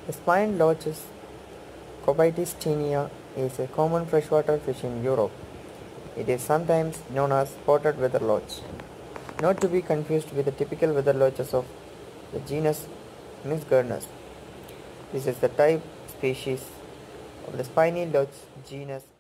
The spined loach taenia is a common freshwater fish in Europe. It is sometimes known as spotted weather loach, not to be confused with the typical weather loaches of the genus Misgurnus. This is the type species of the spiny loach genus